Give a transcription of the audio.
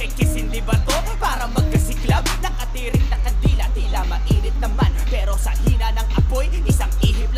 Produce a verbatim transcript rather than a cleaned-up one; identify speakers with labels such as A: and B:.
A: Kikisin di ba to? Para magkasiklab. Nakatirik na kandila, tila mainit naman, pero sa hina ng apoy, isang ihip